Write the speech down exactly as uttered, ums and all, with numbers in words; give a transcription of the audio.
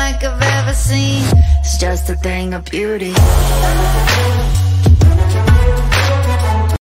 like I've ever seen. It's just a thing of beauty.